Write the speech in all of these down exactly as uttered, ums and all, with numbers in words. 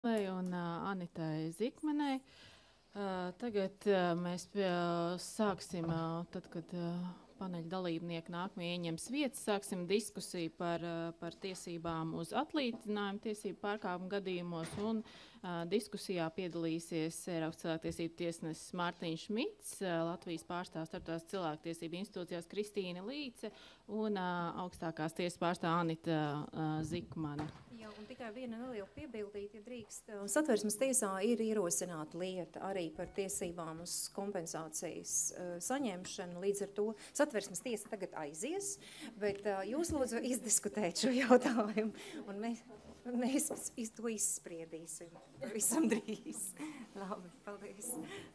Un uh, Anitai Zikmanai. Uh, tagad uh, mēs pie, uh, sāksim, uh, tad, kad uh, paneļa dalībnieki nākamie ieņems vietas, sāksim diskusiju par, uh, par tiesībām uz atlīdzinājumu tiesību pārkāpumu gadījumos. Un uh, diskusijā piedalīsies Eiropas cilvēktiesību tiesnesis Mārtiņš Šmits, uh, Latvijas pārstāvs starptautiskās cilvēktiesību institūcijās Kristīna Līce un uh, augstākās tiesas pārstāvja Anita uh, Zikmane. Jā, un tikai viena neliela piebildīt, ja drīkst. Satversmes tiesā ir ierosināta lieta arī par tiesībām uz kompensācijas uh, saņemšanu. Līdz ar to Satversmes tiesa tagad aizies, bet uh, jūs lūdzu izdiskutēt šo jautājumu, un mēs, mēs iz, to izspriedīsim visam drīz. Labi, paldies.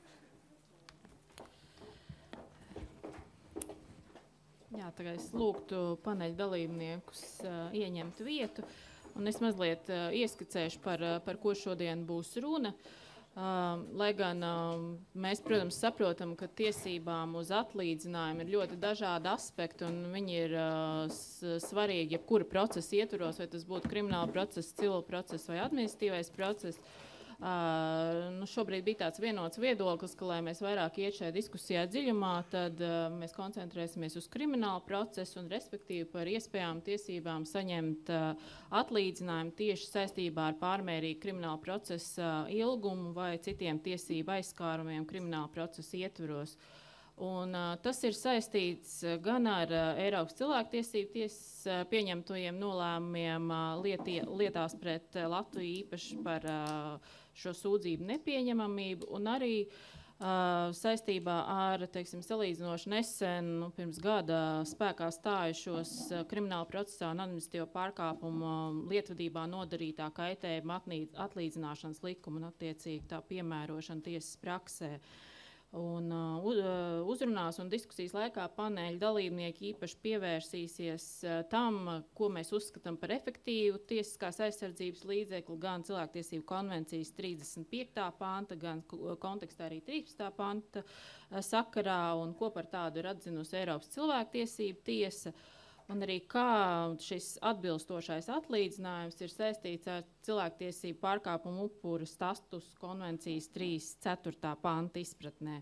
Jā, tagad es lūgtu paneļa dalībniekus uh, ieņemt vietu. Un es mazliet uh, ieskicēšu, par, uh, par ko šodien būs runa. Uh, lai gan uh, mēs, protams, saprotam, ka tiesībām uz atlīdzinājumu ir ļoti dažādi aspekti, un viņi ir uh, svarīgi jebkura procesa ietvaros, vai tas būtu krimināla procesa, civila procesa vai administratīvais process. Uh, nu šobrīd bija tāds vienots viedoklis, ka, lai mēs vairāk iet šajā diskusijā dziļumā, tad uh, mēs koncentrēsimies uz kriminālu procesu un respektīvi par iespējām tiesībām saņemt uh, atlīdzinājumu tieši saistībā ar pārmērīgu kriminālu procesa uh, ilgumu vai citiem tiesību aizskārumiem krimināla procesa ietvaros. Un, uh, tas ir saistīts gan ar uh, Eiropas cilvēktiesību tiesas uh, pieņemtojiem nolēmumiem uh, lieti, lietās pret uh, Latviju īpaši par uh, šo sūdzību nepieņemamību, un arī uh, saistībā ar, teiksim, salīdzinoši nesen, nu, pirms gada spēkā stājušos uh, krimināla procesā un administratīvo pārkāpumu lietvedībā nodarītā kaitējuma atlīdzināšanas likuma un attiecīgi tā piemērošana tiesas praksē. Un, uh, uzrunās un diskusijas laikā paneļa dalībnieki īpaši pievērsīsies uh, tam, ko mēs uzskatām par efektīvu tiesiskās aizsardzības līdzekli gan cilvēktiesību konvencijas trīsdesmit piektā panta, gan kontekstā arī trīspadsmitā panta uh, sakarā, un ko par tādu ir atzinusi Eiropas cilvēktiesību tiesa. Un arī kā šis atbilstošais atlīdzinājums ir saistīts ar cilvēktiesību pārkāpumu upuru status konvencijas trīsdesmit ceturtā panta izpratnē.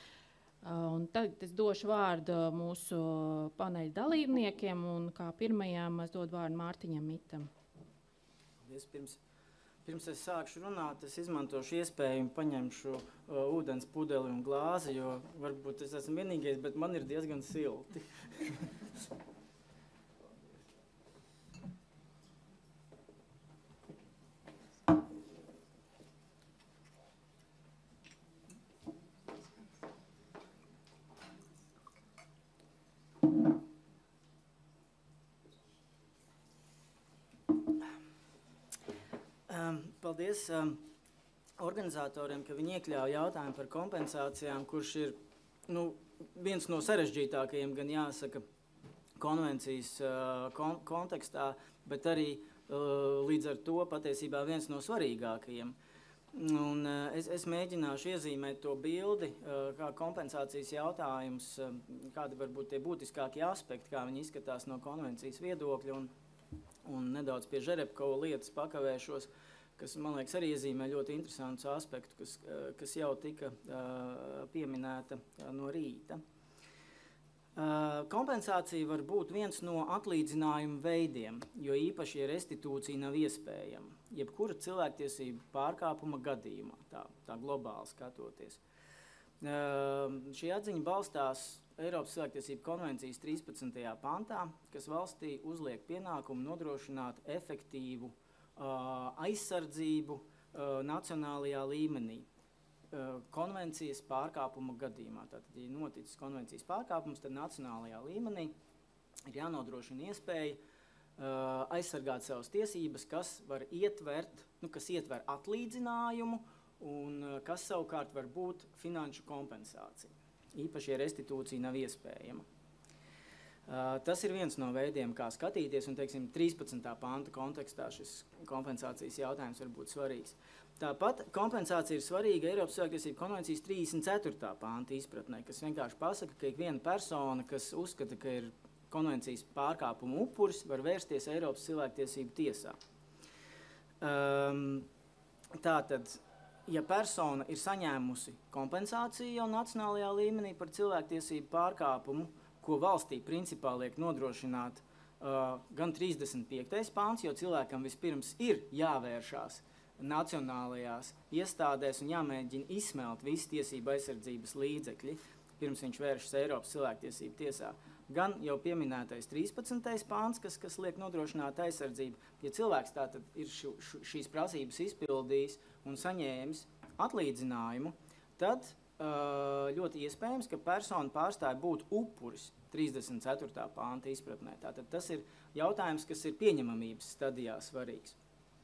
Un tagad es došu vārdu mūsu paneļa dalībniekiem, un kā pirmajām es dodu vārdu Mārtiņam Mitam. Es pirms, pirms es sākšu runāt, es izmantošu iespēju un paņemšu uh, ūdens pudeli un glāzi, jo varbūt es esmu vienīgais, bet man ir diezgan silti. Um, paldies um, organizatoriem, ka viņi iekļauj jautājumu par kompensācijām, kurš ir nu, viens no sarežģītākajiem, gan jāsaka, konvencijas uh, kon kontekstā, bet arī uh, līdz ar to patiesībā viens no svarīgākajiem. Un, uh, es, es mēģināšu iezīmēt to bildi, uh, kā kompensācijas jautājums, uh, kādi varbūt tie būtiskākie aspekti, kā viņi izskatās no konvencijas viedokļa, un, un nedaudz pie Žerebkova lietas pakavēšos, kas, man liekas, arī iezīmē ļoti interesantus aspektu, kas, kas jau tika uh, pieminēta uh, no rīta. Uh, kompensācija var būt viens no atlīdzinājuma veidiem, jo īpaši, ja restitūcija nav iespējama, jebkura cilvēktiesību pārkāpuma gadījumā, tā, tā globāli skatoties. Uh, šī atziņa balstās Eiropas cilvēktiesību konvencijas trīspadsmitajā pantā, kas valstī uzliek pienākumu nodrošināt efektīvu Uh, aizsardzību uh, nacionālajā līmenī uh, konvencijas pārkāpuma gadījumā. Tātad, ja noticis konvencijas pārkāpums, tad nacionālajā līmenī ir jānodrošina iespēja uh, aizsargāt savas tiesības, kas var ietvert, nu, kas ietver atlīdzinājumu un uh, kas savukārt var būt finanšu kompensācija, īpaši, ja restitūcija nav iespējama. Uh, tas ir viens no veidiem, kā skatīties, un, teiksim, trīspadsmitā panta kontekstā šis kompensācijas jautājums var būt svarīgs. Tāpat kompensācija ir svarīga Eiropas cilvēktiesību konvencijas trīsdesmit ceturtā panta izpratnē, kas vienkārši pasaka, ka ikviena persona, kas uzskata, ka ir konvencijas pārkāpumu upuris, var vērsties Eiropas cilvēktiesību tiesā. Um, tātad, ja persona ir saņēmusi kompensāciju jau nacionālajā līmenī par cilvēktiesību pārkāpumu, ko valstī principā liek nodrošināt uh, gan trīsdesmit piektais pāns, jo cilvēkam vispirms ir jāvēršās nacionālajās iestādēs un jāmēģina izsmelt visi tiesību aizsardzības līdzekļi, pirms viņš vēršas Eiropas cilvēktiesību tiesā. Gan jau pieminētais trīspadsmitais pāns, kas, kas liek nodrošināt aizsardzību. Ja cilvēks tātad ir šu, šu, šīs prasības izpildījis un saņēmis atlīdzinājumu, tad uh, ļoti iespējams, ka persona pārstāja būt upuris trīsdesmit ceturtā pānta izpratnē. Tātad tas ir jautājums, kas ir pieņemamības stadijā svarīgs.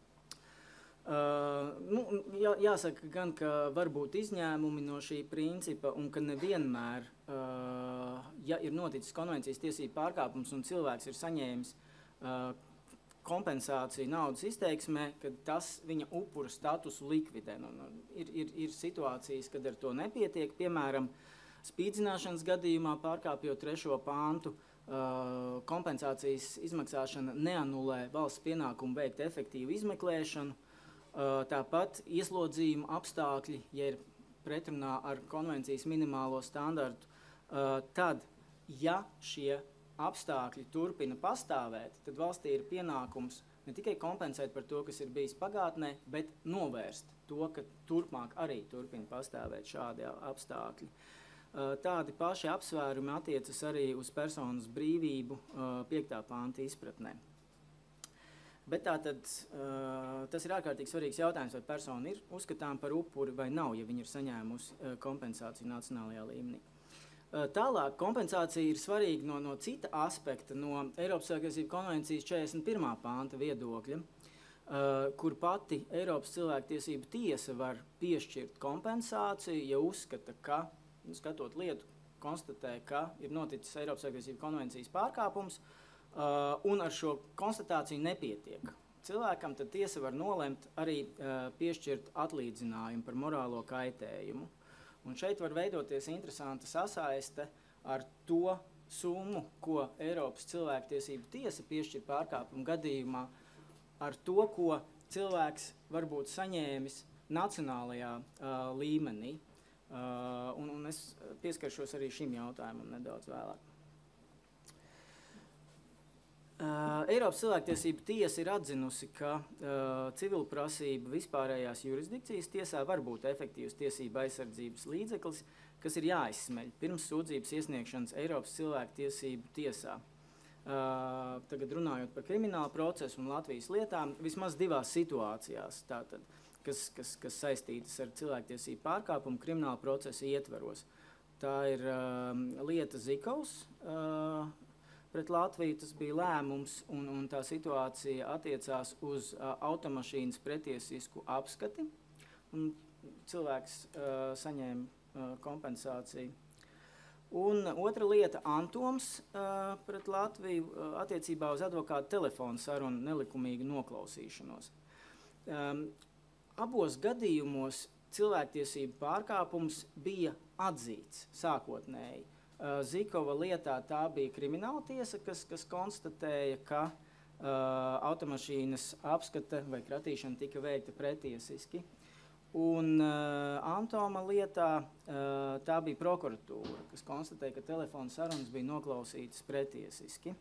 Uh, nu, jā, jāsaka gan, ka var būt izņēmumi no šī principa un ka nevienmēr, uh, ja ir noticis konvencijas tiesību pārkāpums un cilvēks ir saņēmis uh, kompensāciju naudas izteiksmē, kad tas viņa upura statusu likvidē. Nu, nu, ir, ir, ir situācijas, kad ar to nepietiek, piemēram, spīdzināšanas gadījumā pārkāpjot trešo pāntu, uh, kompensācijas izmaksāšana neanulē valsts pienākumu veikt efektīvu izmeklēšanu. Uh, tāpat ieslodzījuma apstākļi, ja ir pretrunā ar konvencijas minimālo standartu, uh, tad, ja šie apstākļi turpina pastāvēt, tad valstī ir pienākums ne tikai kompensēt par to, kas ir bijis pagātnē, bet novērst to, ka turpmāk arī turpina pastāvēt šādi apstākļi. Uh, tādi paši apsvērumi attiecas arī uz personas brīvību uh, piektā pānta izpratnē. Bet tātad uh, tas ir ārkārtīgi svarīgs jautājums, vai persona ir uzskatām par upuri vai nav, ja viņi ir saņēmusi uh, kompensāciju nacionālajā līmenī. Uh, tālāk kompensācija ir svarīga no, no cita aspekta, no Eiropas cilvēktiesību konvencijas četrdesmit pirmā pānta viedokļa, uh, kur pati Eiropas cilvēktiesību tiesa var piešķirt kompensāciju, ja uzskata, ka, skatot lietu, konstatē, ka ir noticis Eiropas cilvēktiesību konvencijas pārkāpums, Uh, un ar šo konstatāciju nepietiek. Cilvēkam tad tiesa var nolemt arī uh, piešķirt atlīdzinājumu par morālo kaitējumu. Un šeit var veidoties interesanta sasaiste ar to summu, ko Eiropas cilvēktiesību tiesa piešķir pārkāpumu gadījumā, ar to, ko cilvēks varbūt saņēmis nacionālajā uh, līmenī. Uh, un, un es pieskaršos arī šim jautājumam nedaudz vēlāk. Uh, Eiropas cilvēktiesību tiesa ir atzinusi, ka uh, civilprasība vispārējās jurisdikcijas tiesā var būt efektīvs tiesība aizsardzības līdzeklis, kas ir jāizsmeļ pirms sūdzības iesniegšanas Eiropas cilvēktiesību tiesā. Uh, tagad runājot par kriminālu procesu un Latvijas lietām, vismaz divās situācijās, tātad, kas, kas, kas saistītas ar cilvēktiesību pārkāpumu kriminālu procesu ietveros. Tā ir uh, lieta Zikovs, uh, pret Latviju tas bija lēmums, un, un tā situācija attiecās uz uh, automašīnas pretiesisku apskati, un cilvēks uh, saņēma uh, kompensāciju. Un otra lieta Antoms uh, pret Latviju uh, attiecībā uz advokātu telefonu sarunu nelikumīgu noklausīšanos. Um, abos gadījumos cilvēktiesību pārkāpums bija atzīts sākotnēji. Zikova lietā tā bija krimināla tiesa, kas, kas konstatēja, ka uh, automašīnas apskate vai kratīšana tika veikta pretiesiski. Un uh, Antoma lietā uh, tā bija prokuratūra, kas konstatēja, ka telefona sarunas bija noklausītas pretiesiski.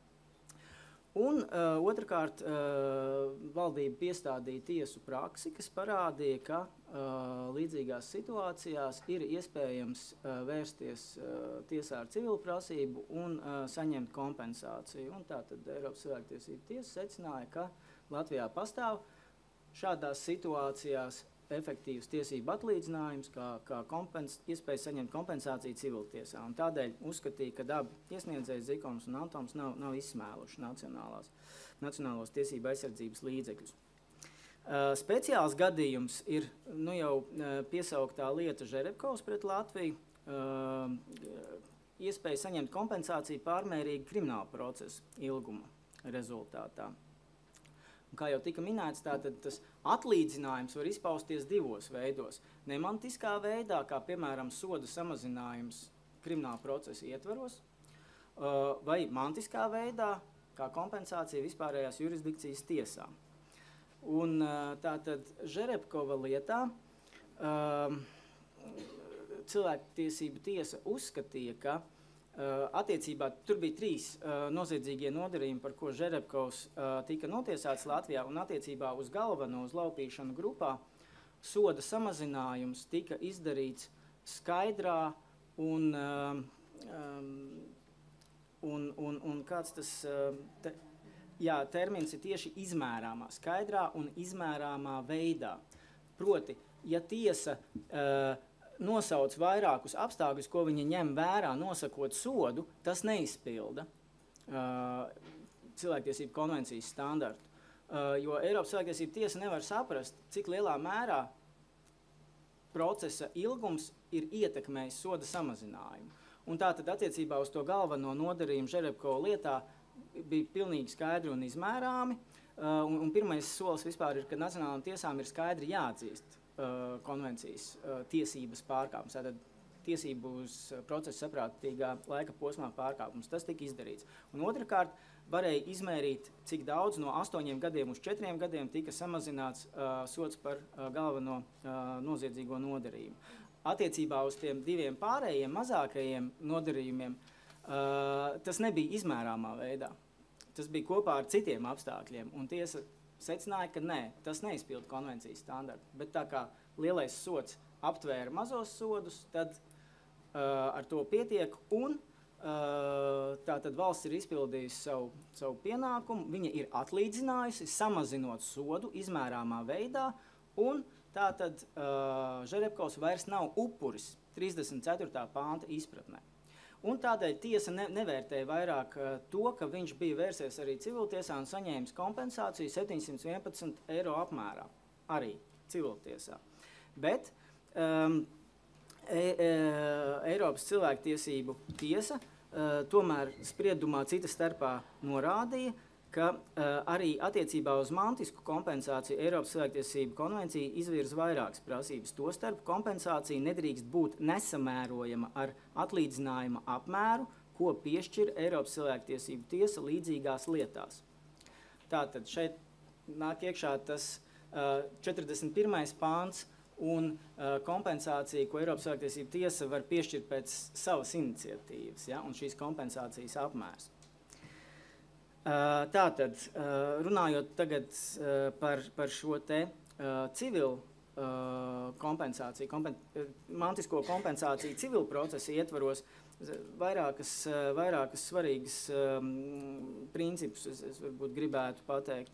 Un uh, otrkārt, uh, valdība piestādīja tiesu praksi, kas parādīja, ka uh, līdzīgās situācijās ir iespējams uh, vērsties uh, tiesā ar civilu prasību un uh, saņemt kompensāciju. Un tātad Eiropas cilvēktiesību tiesa secināja, ka Latvijā pastāv šādās situācijās efektīvs tiesību atlīdzinājums, kā, kā kompens, iespēja saņemt kompensāciju civiltiesā. Un tādēļ uzskatīja, ka abi iesniedzējs Zikoms un Antoms nav, nav izsmēluši nacionālos tiesību aizsardzības līdzekļus. Uh, speciāls gadījums ir nu jau uh, piesauktā lieta Žerebkovs pret Latviju, uh, iespēja saņemt kompensāciju pārmērīgi krimināla procesa ilguma rezultātā. Un kā jau tika minēts, tātad tas atlīdzinājums var izpausties divos veidos. Nemantiskā veidā, kā piemēram soda samazinājums krimināla procesa ietvaros, vai mantiskā veidā, kā kompensācija vispārējās jurisdikcijas tiesā. Un tātad Žerebkova lietā uh, cilvēktiesību tiesa uzskatīja, ka uh, attiecībā tur bija trīs uh, noziedzīgie nodarījumi, par ko Žerebkovs uh, tika notiesāts Latvijā, un attiecībā uz galveno uz laupīšanu grupā soda samazinājums tika izdarīts skaidrā un, uh, um, un, un, un kāds tas, uh, te, jā, termins ir tieši izmērāmā, skaidrā un izmērāmā veidā. Proti, ja tiesa uh, nosauc vairākus apstākļus, ko viņa ņem vērā, nosakot sodu, tas neizpilda uh, cilvēktiesību konvencijas standartu. Uh, jo Eiropas cilvēktiesību tiesa nevar saprast, cik lielā mērā procesa ilgums ir ietekmējis soda samazinājumu. Un tātad attiecībā uz to galveno nodarījumu Žerebkova lietā bija pilnīgi skaidri un izmērāmi. Uh, un, un pirmais solis vispār ir, ka nacionālām tiesām ir skaidri jāatzīst Uh, konvencijas uh, tiesības pārkāpums, tātad tiesību uz uh, procesu saprātīgā laika posmā pārkāpums. Tas tika izdarīts. Un otrkārt, varēja izmērīt, cik daudz no astoņiem gadiem uz četriem gadiem tika samazināts uh, sods par uh, galveno uh, noziedzīgo nodarījumu. Attiecībā uz tiem diviem pārējiem mazākajiem nodarījumiem uh, tas nebija izmērāmā veidā. Tas bija kopā ar citiem apstākļiem, un tiesa secināja, ka nē, tas neizpilda konvencijas standartu. Bet tā kā lielais sods aptvēra mazos sodus, tad uh, ar to pietiek, un uh, tātad valsts ir izpildījusi savu, savu pienākumu, viņa ir atlīdzinājusi, samazinot sodu izmērāmā veidā, un tātad uh, Žerebkovs vairs nav upuris trīsdesmit ceturtā pānta izpratnē. Un tādēļ tiesa ne, nevērtēja vairāk uh, to, ka viņš bija vērsies arī civiltiesā un saņēmis kompensāciju septiņsimt vienpadsmit eiro apmērā, arī civiltiesā. Bet um, e, e, Eiropas cilvēktiesību tiesa uh, tomēr spriedumā cita starpā norādīja, ka uh, arī attiecībā uz mantisku kompensāciju Eiropas cilvēktiesību konvencija izvirza vairākas prasības. Tostarp kompensācija nedrīkst būt nesamērojama ar atlīdzinājuma apmēru, ko piešķir Eiropas cilvēktiesību tiesa līdzīgās lietās. Tātad šeit nāk iekšā tas uh, četrdesmit pirmais pāns un uh, kompensācija, ko Eiropas cilvēktiesību tiesa var piešķirt pēc savas iniciatīvas, ja, un šīs kompensācijas apmērs. Uh, tātad, uh, runājot tagad uh, par, par šo te uh, civilu uh, kompensāciju, kompen, uh, mantisko kompensāciju civilu procesa ietvaros, vairākas, uh, vairākas svarīgas um, principus es, es varbūt gribētu pateikt.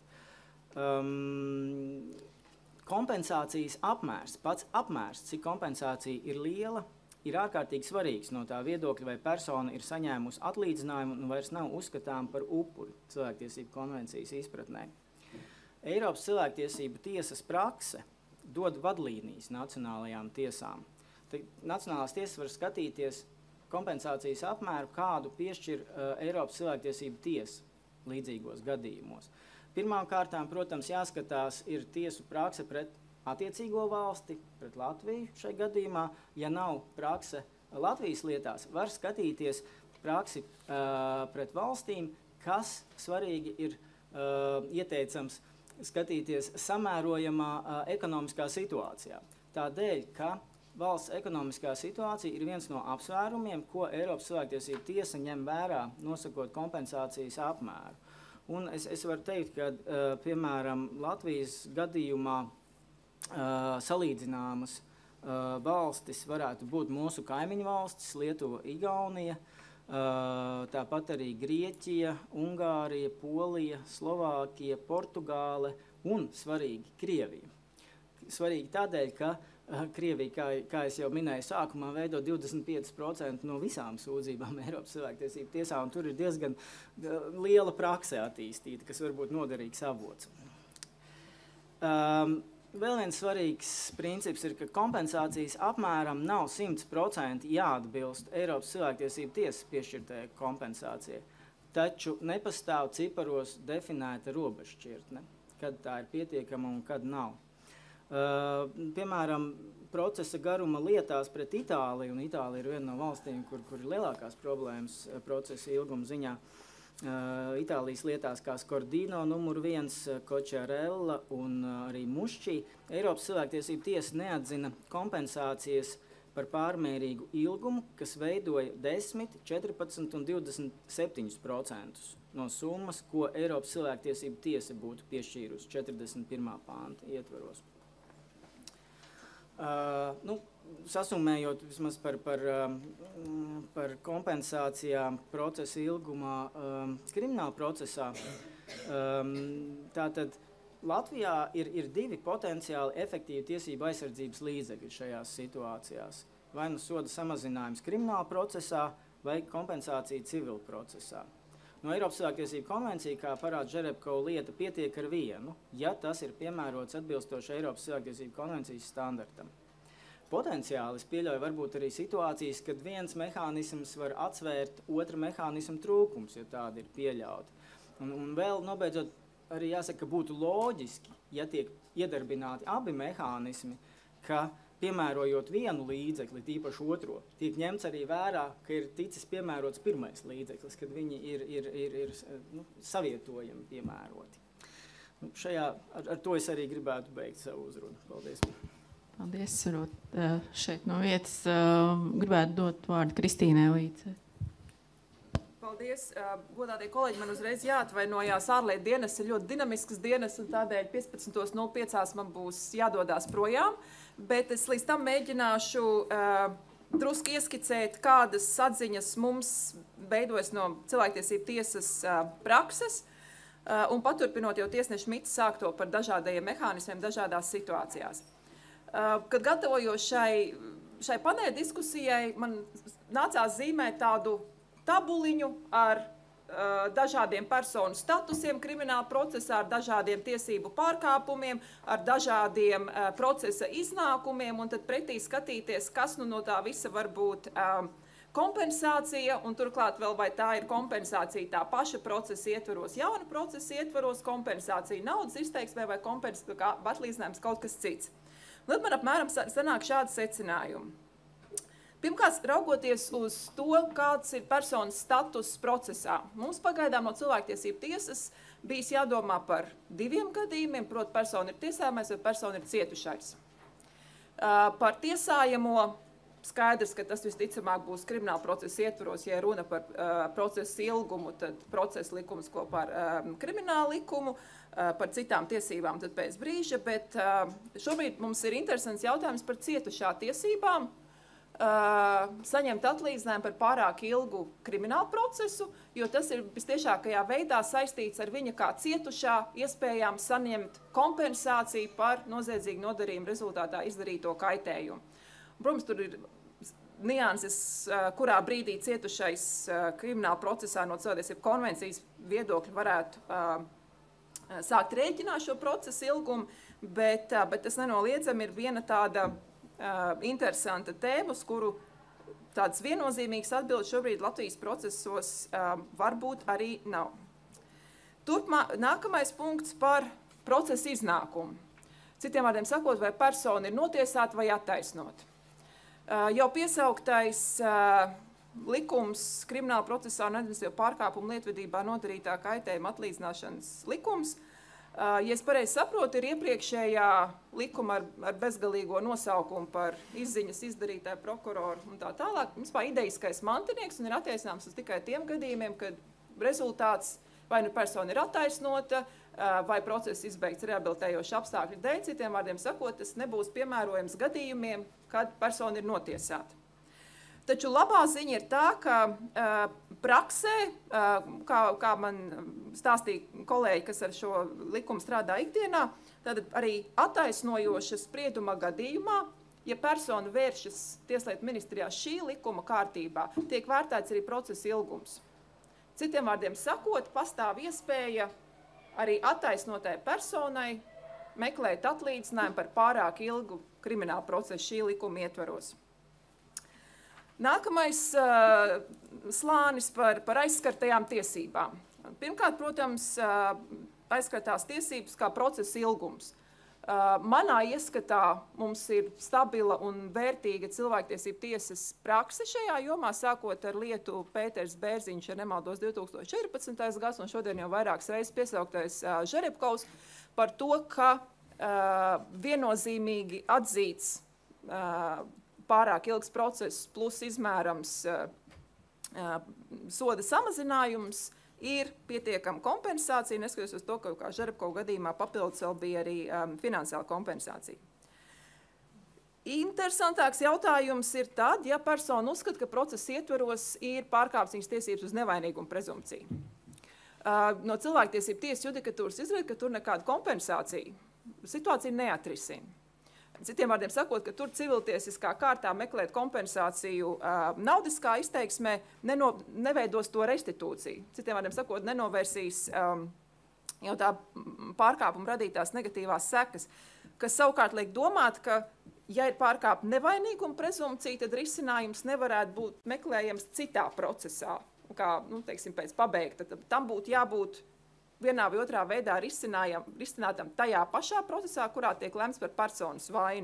Um, kompensācijas apmērs, pats apmērs, cik kompensācija ir liela, ir ārkārtīgi svarīgs no tā viedokļa, vai persona ir saņēmusi atlīdzinājumu un vairs nav uzskatām par upuri cilvēktiesību konvencijas izpratnē. Eiropas cilvēktiesību tiesas prakse dod vadlīnijas nacionālajām tiesām. Tad nacionālās tiesas var skatīties kompensācijas apmēru, kādu piešķir uh, Eiropas cilvēktiesību tiesa līdzīgos gadījumos. Pirmām kārtām, protams, jāskatās ir tiesu prakse pret attiecīgo valsti, pret Latviju šai gadījumā. Ja nav prakse Latvijas lietās, var skatīties praksi uh, pret valstīm, kas svarīgi ir uh, ieteicams skatīties samērojamā uh, ekonomiskā situācijā. Tādēļ, ka valsts ekonomiskā situācija ir viens no apsvērumiem, ko Eiropas cilvēktiesību tiesa ņem vērā, nosakot kompensācijas apmēru. Un es, es varu teikt, ka, uh, piemēram, Latvijas gadījumā Uh, salīdzināmas uh, valstis varētu būt mūsu kaimiņu valstis, Lietuva, Igaunija, uh, tāpat arī Grieķija, Ungārija, Polija, Slovākija, Portugāle un, svarīgi, Krievija. Svarīgi tādēļ, ka uh, Krievija, kā, kā es jau minēju sākumā, veido divdesmit pieci procenti no visām sūdzībām Eiropas cilvēktiesību tiesā, un tur ir diezgan uh, liela prakse attīstīta, kas var būt noderīgs avots. Um, Vēl viens svarīgs princips ir, ka kompensācijas apmēram nav simt procenti jāatbilst Eiropas cilvēktiesību tiesas piešķirtajai kompensācijai, taču nepastāv ciparos definēta robežšķirtne, kad tā ir pietiekama un kad nav. Uh, piemēram, procesa garuma lietās pret Itāliju, un Itālija ir viena no valstīm, kur, kur ir lielākās problēmas procesa ilguma ziņā, Itālijas lietās kā Skordino numur viens, Kočarella un arī Mušķī. Eiropas cilvēktiesību tiesa neatzina kompensācijas par pārmērīgu ilgumu, kas veidoja desmit, četrpadsmit un divdesmit septiņus procentus no summas, ko Eiropas cilvēktiesību tiesa būtu piešķīrusi četrdesmit pirmā pānta ietvaros. Uh, nu, sasumējot vismaz par, par, um, par kompensācijām procesa ilgumā um, krimināla procesā, um, tātad Latvijā ir, ir divi potenciāli efektīvi tiesību aizsardzības līdzekļi šajās situācijās. Vai nu soda samazinājums krimināla procesā vai kompensācija civila procesā. No Eiropas cilvēktiesību konvencija, kā parāda Žerebkova lieta, pietiek ar vienu, ja tas ir piemērots atbilstoši Eiropas cilvēktiesību konvencijas standartam. Potenciāli es pieļauju varbūt arī situācijas, kad viens mehānisms var atsvērt otra mehānismu trūkums, ja tādi ir pieļauti. Un, un vēl nobeidzot, arī jāsaka, ka būtu loģiski, ja tiek iedarbināti abi mehānismi, ka piemērojot vienu līdzekli, tīpaši otro, tiek ņemts arī vērā, ka ir ticis piemērots pirmais līdzeklis, kad viņi ir, ir, ir, ir nu, savietojami piemēroti. Nu, šajā, ar, ar to es arī gribētu beigt savu uzrunu. Paldies. Paldies, Sarot. Šeit no vietas gribētu dot vārdu Kristīnai Līcei. Paldies. Godātie kolēģi, man uzreiz jāatvainojās. Ārlietu dienas ir ļoti dinamisks dienas, un tādēļ piecpadsmit nulle pieci man būs jādodās projām. Bet es līdz tam mēģināšu uh, drusku ieskicēt, kādas atziņas mums veidojas no cilvēktiesību tiesas uh, prakses, uh, un paturpinot jau tiesneša Mita sākto par dažādajiem mehānismiem dažādās situācijās. Uh, kad gatavojos šai, šai paneļa diskusijai, man nācās zīmēt tādu tabuliņu ar uh, dažādiem personu statusiem krimināla procesā, ar dažādiem tiesību pārkāpumiem, ar dažādiem uh, procesa iznākumiem, un tad pretī skatīties, kas nu no tā visa var būt uh, kompensācija, un turklāt vēl vai tā ir kompensācija tā paša procesa ietvaros, jauna procesa ietvaros, kompensācija naudas izteiksmē vai kompensācija kā atlīdzinājums kaut kas cits. Un tad man apmēram sanāk šādi secinājumi. Pirmkārt, raugoties uz to, kāds ir personas status procesā. Mums pagaidām no cilvēktiesību tiesas bijis jādomā par diviem gadījumiem, proti persona ir tiesājamais vai persona ir cietušais. Par tiesājamo skaidrs, ka tas visticamāk būs krimināla procesa ietvaros, ja runa par procesa ilgumu, tad procesa likums kopā ar kriminālu likumu, par citām tiesībām tad pēc brīža, bet šobrīd mums ir interesants jautājums par cietušā tiesībām, Uh, saņemt atlīdzinājumu par pārāk ilgu kriminālu procesu, jo tas ir vistiešākajā veidā saistīts ar viņa kā cietušā iespējām saņemt kompensāciju par noziedzīgu nodarījumu rezultātā izdarīto kaitējumu. Protams, tur ir nianses, uh, kurā brīdī cietušais uh, krimināla procesā no cilvēktiesību konvencijas viedokļa varētu uh, sākt rēķināt šo procesu ilgumu, bet, uh, bet tas nenoliedzami ir viena tāda Uh, interesanta tēma, uz kuru tāds viennozīmīgs atbildes šobrīd Latvijas procesos uh, varbūt arī nav. Turpmā, nākamais punkts par procesa iznākumu. Citiem vārdiem sakot, vai persona ir notiesāta vai attaisnota. Uh, jau piesauktais uh, likums krimināla procesā un administratīvo pārkāpumu lietvedībā nodarītā kaitējuma atlīdzināšanas likums, ja es pareizi saprotu, ir iepriekšējā likuma ar, ar bezgalīgo nosaukumu par izziņas izdarītāju prokuroru un tā tālāk. Vispār ideiskais mantinieks un ir attiecināms uz tikai tiem gadījumiem, kad rezultāts vai nu persona ir attaisnota, vai process izbeigts rehabilitējošu apstākļu dēļ. Citiem vārdiem sakot, tas nebūs piemērojams gadījumiem, kad persona ir notiesāta. Taču labā ziņa ir tā, ka uh, praksē, uh, kā, kā man stāstīja kolēģi, kas ar šo likumu strādā ikdienā, tad arī attaisnojoša sprieduma gadījumā, ja persona vēršas Tieslietu ministrijā šī likuma kārtībā, tiek vērtēts arī procesa ilgums. Citiem vārdiem sakot, pastāv iespēja arī attaisnotai personai meklēt atlīdzinājumu par pārāk ilgu kriminālu procesu šī likuma ietvaros. Nākamais uh, slānis par, par aizskartajām tiesībām. Pirmkārt, protams, uh, aizskartās tiesības kā procesa ilgums. Uh, manā ieskatā mums ir stabila un vērtīga cilvēktiesību tiesas prakse šajā jomā, sākot ar lietu Pēters Bērziņš, ja nemaldos, divi tūkstoši četrpadsmitais gads, un šodien jau vairākas reizes piesauktais uh, Žerebkovs, par to, ka uh, viennozīmīgi atzīts uh, pārāk ilgs process plus izmērams uh, uh, soda samazinājums, ir pietiekama kompensācija, neskatoties uz to, ka kā Žerebkova gadījumā papildus vēl bija arī um, finansiāla kompensācija. Interesantāks jautājums ir tad, ja persona uzskata, ka procesa ietvaros ir pārkāpts viņas tiesības uz nevainīgumu prezumpciju. Uh, no cilvēktiesību tiesas judikatūras izriet, ka tur nekāda kompensācija situācija neatrisina. Citiem vārdiem sakot, ka tur civiltiesiskā kārtā meklēt kompensāciju uh, naudiskā izteiksmē neno, neveidos to restitūciju. Citiem vārdiem sakot, nenovērsīs um, jau tā pārkāpuma radītās negatīvās sekas, kas savukārt liek domāt, ka, ja ir pārkāpta nevainīguma prezumpcija, tad risinājums nevarētu būt meklējams citā procesā, kā, nu, teiksim, pēc pabeigta. Tad tam būtu jābūt vienā vai otrā veidā risinātam tajā pašā procesā, kurā tiek lemts par personas vainu.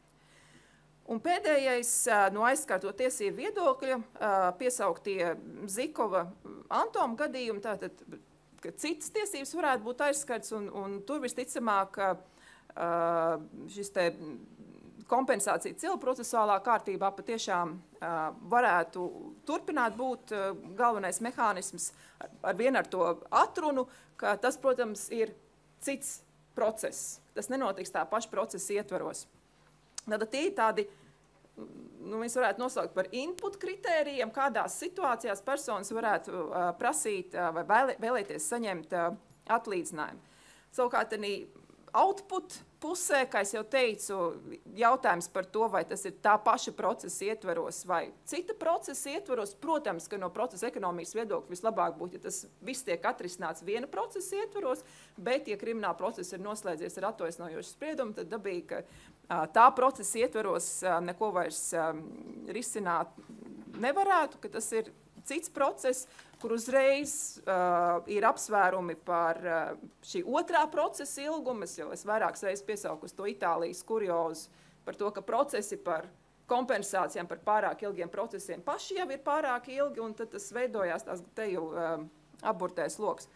Un pēdējais no aizskārto tiesību viedokļa piesauktie Zikova Antoma gadījumi, tātad, ka citas tiesības varētu būt aizskarts, un, un tur visticamāk šis te kompensācija civilprocesuālā kārtībā patiešām uh, varētu turpināt būt uh, galvenais mehānisms ar, ar vien ar to atrunu, ka tas, protams, ir cits process. Tas nenotiks tā paša procesa ietvaros. Tātad tie ir tādi, nu, mēs varētu nosaukt par input kritērijiem, kādās situācijās personas varētu uh, prasīt uh, vai vēlē, vēlēties saņemt uh, atlīdzinājumu. Savukārt, arī output pusē, kā es jau teicu, jautājums par to, vai tas ir tā paša procesa ietvaros vai cita procesa ietvaros. Protams, ka no procesa ekonomikas viedokļa vislabāk būtu, ja tas viss tiek atrisināts viena procesa ietvaros, bet, ja krimināla procesa ir noslēdzies ar attaisnojošu spriedumu, tad dabīgi, ka a, tā procesa ietvaros a, neko vairs a, risināt nevarētu, ka tas ir cits process, kur uzreiz uh, ir apsvērumi par uh, šī otrā procesa ilgumu. Es jau es vairākas reizes piesauku uz to Itālijas kuriozu par to, ka procesi par kompensācijām par pārāk ilgiem procesiem paši jau ir pārāk ilgi, un tad tas veidojās tās te jau uh, aburtais loks.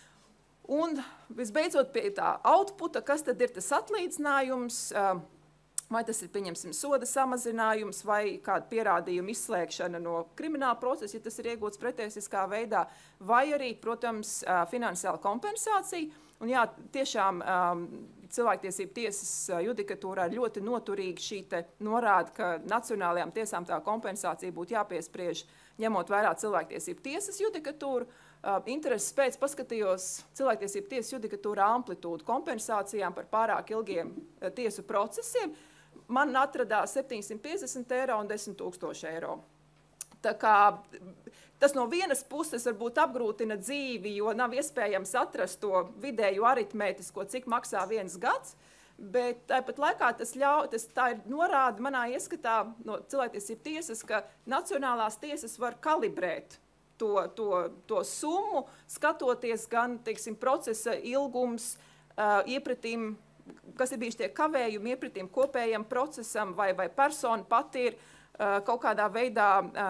Un visbeidzot pie tā outputa, kas tad ir tas atlīdzinājums, uh, vai tas ir, pieņemsim, soda samazinājums vai kāda pierādījuma izslēgšana no krimināla procesa, ja tas ir iegūts pretiesiskā veidā, vai arī, protams, finansiāla kompensācija. Un jā, tiešām um, cilvēktiesību tiesas judikatūrā ir ļoti noturīgi šī te norāda, ka nacionālajām tiesām tā kompensācija būtu jāpiespriež, ņemot vērā cilvēktiesību tiesas judikatūru. Uh, intereses pēc paskatījos cilvēktiesību tiesas judikatūrā amplitūdu kompensācijām par pārāk ilgiem uh, tiesu procesiem. Man atradās septiņsimt piecdesmit eiro un desmit tūkstoši eiro. Tā kā tas no vienas puses varbūt apgrūtina dzīvi, jo nav iespējams atrast to vidēju aritmētisko, cik maksā viens gads, bet tāpat laikā tas ļauj, tas tā ir norāda manā ieskatā no cilvēktiesību tiesas, ka nacionālās tiesas var kalibrēt to, to, to summu, skatoties gan, teiksim, procesa ilgums, uh, iepratīm, kas ir bijuši tie kavējumi iepratīm kopējam procesam, vai, vai persona pati ir uh, kaut kādā veidā,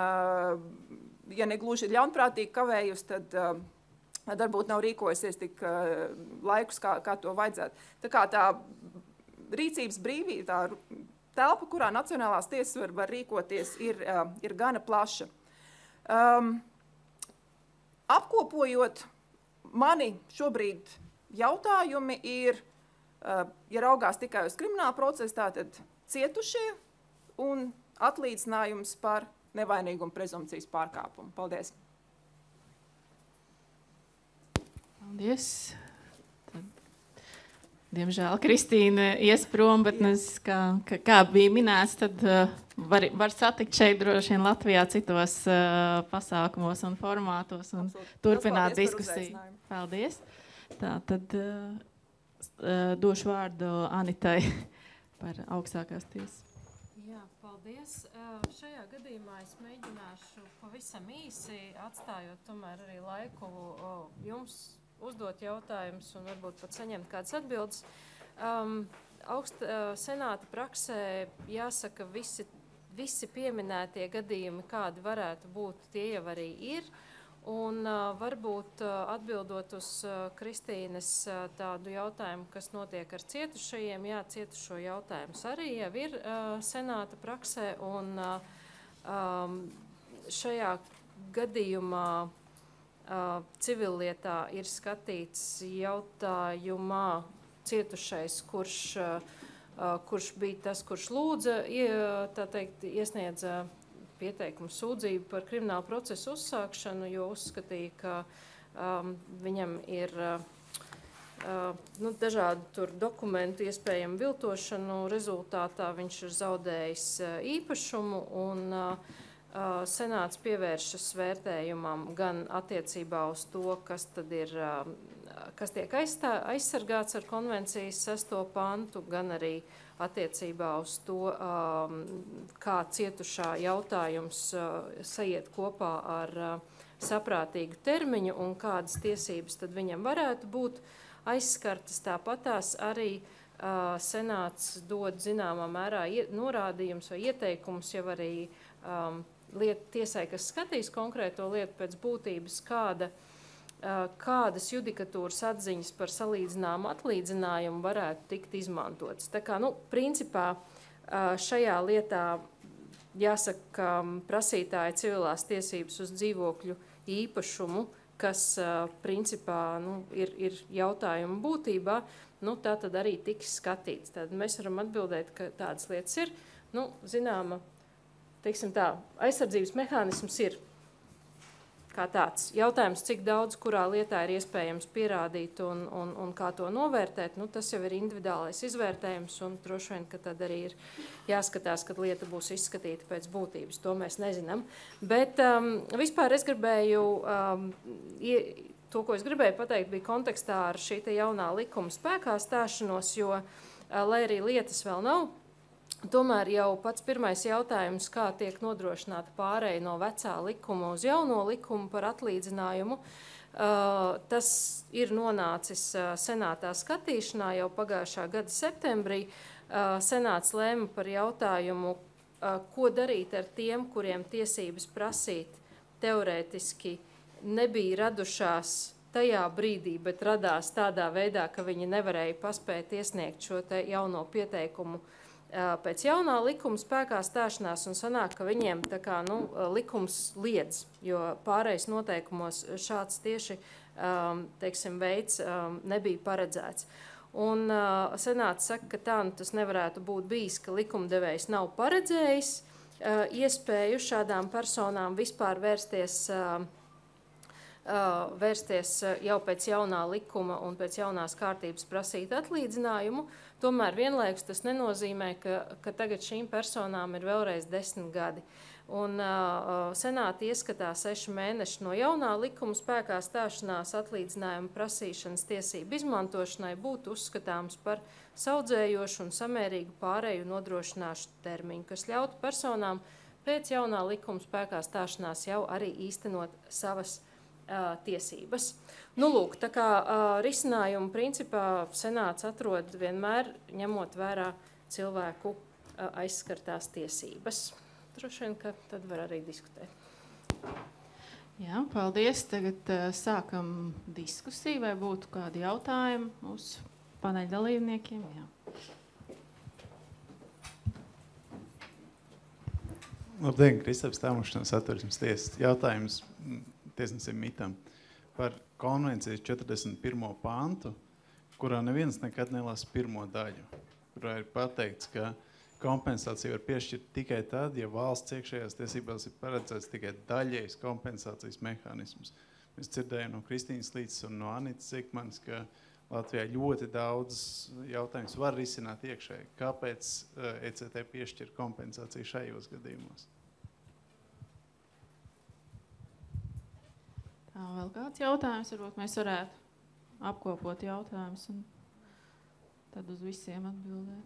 uh, ja negluži ļaunprātīgi kavējusi, tad uh, varbūt nav rīkojusies tik uh, laikus, kā, kā to vajadzētu. Tā kā tā rīcības brīvība, tā telpa, kurā nacionālās tiesas var, var rīkoties, ir, uh, ir gana plaša. Um, apkopojot, mani šobrīd jautājumi ir, Uh, ja raugās tikai uz kriminālu procesu, tātad cietušie un atlīdzinājums par nevainīgumu prezumpcijas pārkāpumu. Paldies! Paldies! Tad, diemžēl Kristīna ies prom, bet nes, kā, kā, kā bija minēts, tad uh, var, var satikt šeit droši vien Latvijā citos uh, pasākumos un formātos un Absolut. turpināt diskusiju. Paldies! Tā, tad... Uh, Uh, došu vārdu Anitai par augstākās tiesas. Jā, paldies. Uh, šajā gadījumā es mēģināšu pavisam īsi, atstājot tomēr arī laiku uh, jums uzdot jautājumus un varbūt pat saņemt kādas atbildes. Um, augst, senāta praksē, jāsaka, visi, visi pieminētie gadījumi, kādi varētu būt, tie jau arī ir. Un uh, varbūt uh, atbildot uz uh, Kristīnes uh, tādu jautājumu, kas notiek ar cietušajiem, jā, cietušo jautājums arī jau ir uh, senāta praksē, un uh, um, šajā gadījumā uh, civillietā ir skatīts jautājumā cietušais, kurš, uh, uh, kurš bija tas, kurš lūdza, ie, tā teikt, iesniedza pieteikumu sūdzību par kriminālu procesu uzsākšanu, jo uzskatīja, ka um, viņam ir uh, uh, nu, dažādu tur dokumentu iespējamu viltošanu rezultātā, viņš ir zaudējis uh, īpašumu, un uh, uh, senāts pievēršas vērtējumam gan attiecībā uz to, kas tad ir, uh, kas tiek aizstā, aizsargāts ar konvencijas sesto pantu, gan arī attiecībā uz to, um, kā cietušā jautājums uh, sajiet kopā ar uh, saprātīgu termiņu un kādas tiesības tad viņam varētu būt aizskartas. Tāpatās arī uh, senāts dod zināmā mērā norādījums vai ieteikums jau arī um, liet, tiesai, kas skatīs konkrēto lietu pēc būtības, kāda kādas judikatūras atziņas par salīdzināmu atlīdzinājumu varētu tikt izmantotas. Tā kā, nu, principā šajā lietā jāsaka, ka prasītāja civilās tiesības uz dzīvokļu īpašumu, kas principā nu, ir, ir jautājuma būtībā, nu, tā tad arī tiks skatīts. Tad mēs varam atbildēt, ka tādas lietas ir. Nu, zināma, teiksim tā, aizsardzības mehānisms ir kā tāds. Jautājums, cik daudz, kurā lietā ir iespējams pierādīt un, un, un kā to novērtēt, nu, tas jau ir individuālais izvērtējums, un droši vien, ka tad arī ir jāskatās, kad lieta būs izskatīta pēc būtības. To mēs nezinām. Bet um, vispār es gribēju, um, ie, to, ko es gribēju pateikt, bija kontekstā ar šī te jaunā likuma spēkā stāšanos, jo, uh, lai arī lietas vēl nav, tomēr jau pats pirmais jautājums, kā tiek nodrošināta pārēja no vecā likuma uz jauno likumu par atlīdzinājumu, tas ir nonācis senātā skatīšanā jau pagājušā gada septembrī. Senāts lēma par jautājumu, ko darīt ar tiem, kuriem tiesības prasīt teorētiski nebija radušās tajā brīdī, bet radās tādā veidā, ka viņi nevarēja paspēt iesniegt šo te jauno pieteikumu pēc jaunā likuma spēkā stāšanās, un sanāk, ka viņiem tā kā, nu, likums liedz, jo pārējais noteikumos šāds tieši um, teiksim, veids um, nebija paredzēts. Un uh, senāts saka, ka tā nu, tas nevarētu būt bijis, ka likumdevējs nav paredzējis uh, iespēju šādām personām vispār vērsties, uh, uh, vērsties jau pēc jaunā likuma un pēc jaunās kārtības prasīt atlīdzinājumu. Tomēr vienlaikus tas nenozīmē, ka, ka tagad šīm personām ir vēlreiz desmit gadi. Un uh, senāti ieskatā seši mēneši no jaunā likuma spēkā stāšanās atlīdzinājuma prasīšanas tiesību izmantošanai būtu uzskatāms par saudzējošu un samērīgu pārēju nodrošināšu termiņu, kas ļautu personām pēc jaunā likuma spēkā stāšanās jau arī īstenot savas uh, tiesības. Nu, lūk, tā kā uh, risinājumu principā senāts atrod vienmēr ņemot vērā cilvēku uh, aizskartās tiesības. Droši vien, ka tad var arī diskutēt. Jā, paldies. Tagad uh, sākam diskusiju, vai būtu kādi jautājumi mūsu paneļa dalībniekiem. Jā. Labdien, Kristaps Tāmušs no Satversmes tiesas. Jautājums tiesnesim Mitam par konvencijas četrdesmit pirmo pantu, kurā neviens nekad nelasa pirmo daļu, kurā ir pateikts, ka kompensācija var piešķirt tikai tad, ja valsts iekšējās tiesībās ir paredzēts tikai daļējs kompensācijas mehānismus. Mēs dzirdējām no Kristīnas Līces un no Anitas Zikmanis, ka Latvijā ļoti daudz jautājums var risināt iekšēji. Kāpēc E C T piešķir kompensāciju šajos gadījumos? Tā, vēl kāds jautājums, varbūt mēs varētu apkopot jautājumus un tad uz visiem atbildēt.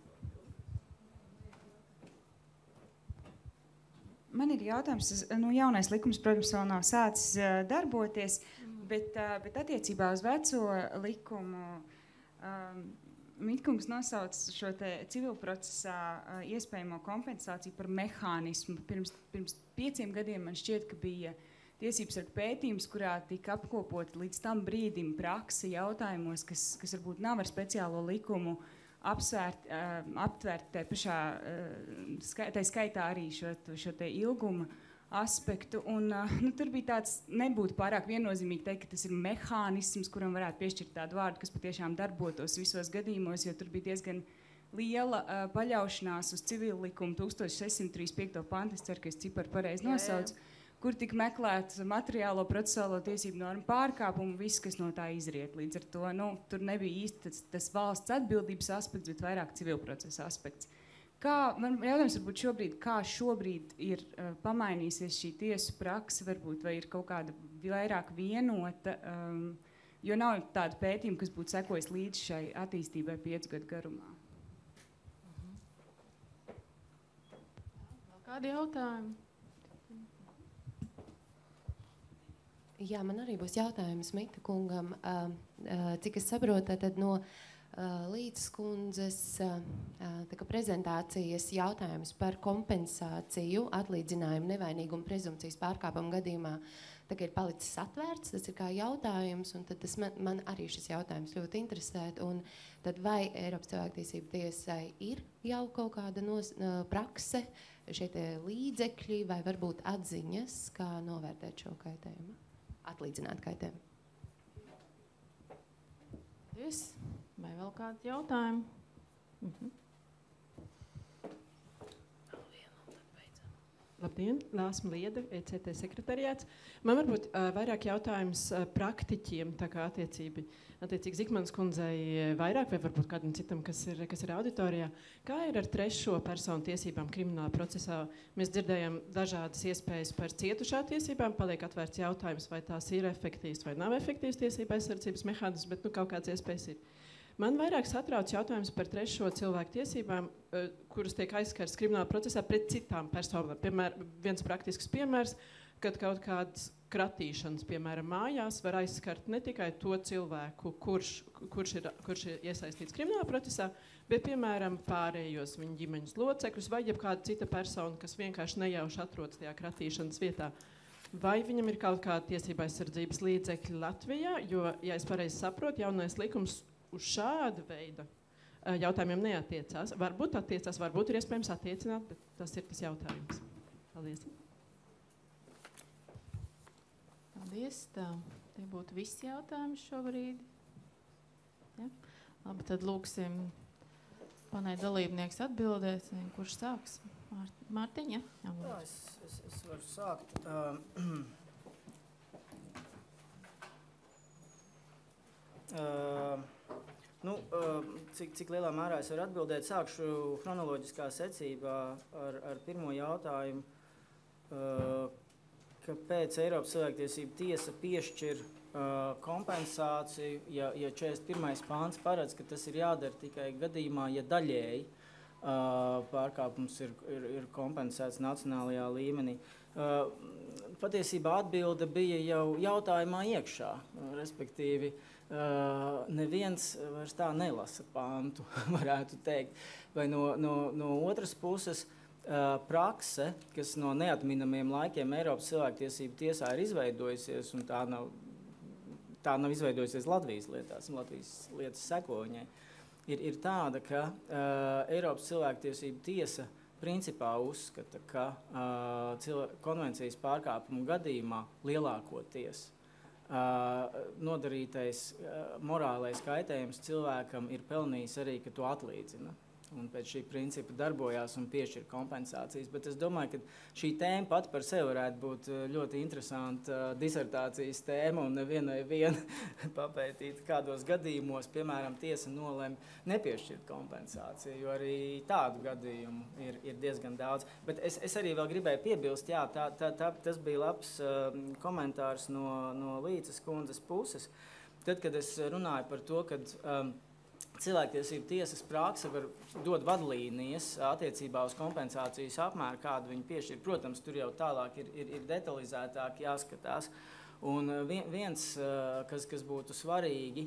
Man ir jautājums, nu, jaunais likums, protams, vēl nav sācis darboties, bet, bet attiecībā uz veco likumu Mitkungs nosauc šo te civilprocesā uh, iespējamo kompensāciju par mehānismu. Pirms, pirms pieciem gadiem man šķiet, ka bija tiesības sarga pētījums, kurā tika apkopot līdz tam brīdim praksi jautājumos, kas, kas varbūt nav ar speciālo likumu apsvērt, uh, aptvērt tai pašā, uh, skai, tai skaitā arī šo, šo te ilguma aspektu. Un, uh, nu, tur bija tāds, nebūtu pārāk viennozīmīgi teikt, ka tas ir mehānisms, kuram varētu piešķirt tādu vārdu, kas patiešām darbotos visos gadījumos, jo tur bija diezgan liela uh, paļaušanās uz civilu likumu tūkstoš sešsimt trīsdesmit piekto pantu, es ceru, ka es ciparu pareizi nosaucu, kur tika meklēts materiālo procesuālo tiesību normu pārkāpumu, viss, kas no tā izriet. Līdz ar to, nu, tur nebija īsti tas, tas valsts atbildības aspekts, bet vairāk civilprocesa aspekts. Kā, man jautājums varbūt šobrīd, kā šobrīd ir uh, pamainīsies šī tiesu praksa, varbūt, vai ir kaut kāda vairāk vienota, um, jo nav tāda pētījuma, kas būtu sekojis līdz šai attīstībai piecu gadu garumā. Vēl kādi jautājumi? Jā, man arī būs jautājums Mita kungam. Uh, uh, cik es saprotu, tad no Uh, Līdzes kundzes uh, uh, prezentācijas jautājums par kompensāciju, atlīdzinājumu nevainīgumu prezumpcijas pārkāpumu gadījumā tagad ir palicis atvērts, tas ir kā jautājums, un tad tas man, man arī šis jautājums ļoti interesē. Un tad vai Eiropas cilvēktiesību tiesai ir jau kaut kāda nos, uh, prakse, šie tie līdzekļi, vai varbūt atziņas, kā novērtēt šo kaitējumu, atlīdzināt kaitējumu? Paldies. Vai vēl kādi jautājumi? Mhm. Labdien, Lāsma Lieda, E C T sekretariāts. Man varbūt uh, vairāk jautājums uh, praktiķiem, tā kā attiecība, attiecīgi Zikmanas kundzei vairāk, vai varbūt kādam citam, kas ir, kas ir auditorijā. Kā ir ar trešo personu tiesībām krimināla procesā? Mēs dzirdējam dažādas iespējas par cietušā tiesībām, paliek atvērts jautājums, vai tās ir efektīvas vai nav efektīvas tiesība aizsardzības mehānisms, bet nu, kaut kāds iespējas ir. Man vairāk satrauc jautājums par trešo cilvēku tiesībām, kuras tiek aizskartas krimināla procesā pret citām personām. Piemēram, viens praktisks piemērs, kad kaut kādas kratīšanas, piemēram, mājās, var aizskart ne tikai to cilvēku, kurš, kurš, ir, kurš ir iesaistīts krimināla procesā, bet, piemēram, pārējos viņa ģimeņas locekļus vai jebkāda cita persona, kas vienkārši nejauši atrodas tajā kratīšanas vietā. Vai viņam ir kaut kāda tiesība aizsardzības līdzekļi Latvijā, jo, ja es pareizi saprotu, jaunais likums uz šāda veida jautājumiem neatiecās. Varbūt attiecās, varbūt ir iespējams attiecināt, bet tas ir tas jautājums. Paldies. Paldies. Tā, tie būtu visi jautājumi šobrīd. Ja? Labi, tad lūksim paneļa dalībnieks atbildēt. Kurš sāks? Mārt, Mārtiņa? Jā, Jā, es, es, es varu sākt. Uh, uh, Nu, cik, cik lielā mērā es varu atbildēt, sākšu chronoloģiskā secībā ar, ar pirmo jautājumu, kāpēc Eiropas cilvēktiesību tiesa piešķir kompensāciju, ja, ja četrdesmit pirmais pāns paredz, ka tas ir jādara tikai gadījumā, ja daļēji pārkāpums ir, ir, ir kompensēts nacionālajā līmenī. Patiesībā atbilde bija jau jautājumā iekšā, respektīvi, Uh, neviens vairs tā nelasa pantu, varētu teikt. Vai no, no, no otras puses, uh, prakse, kas no neatminamiem laikiem Eiropas cilvēktiesību tiesā ir izveidojusies, un tā nav, tā nav izveidojusies Latvijas lietās, Latvijas lietas sekoņai, ir, ir tāda, ka uh, Eiropas cilvēktiesību tiesa principā uzskata, ka uh, konvencijas pārkāpumu gadījumā lielākoties Uh, nodarītais uh, morālais kaitējums cilvēkam ir pelnījis arī, ka to atlīdzina. Un pēc šī principa darbojās un piešķir kompensācijas. Bet es domāju, ka šī tēma pat par sevi varētu būt ļoti interesanta uh, disertācijas tēma un nevienai vien papētīt, kādos gadījumos, piemēram, tiesa nolem nepiešķirt kompensāciju, jo arī tādu gadījumu ir, ir diezgan daudz. Bet es, es arī vēl gribēju piebilst, jā, tā, tā, tā, tas bija labs uh, komentārs no, no Līdzes kundzes puses. Tad, kad es runāju par to, kad um, cilvēktiesību tiesas prakse var dot vadlīnijas attiecībā uz kompensācijas apmēru, kādu viņi piešķir. Protams, tur jau tālāk ir, ir, ir detalizētāk jāskatās. Un viens, kas, kas būtu svarīgi,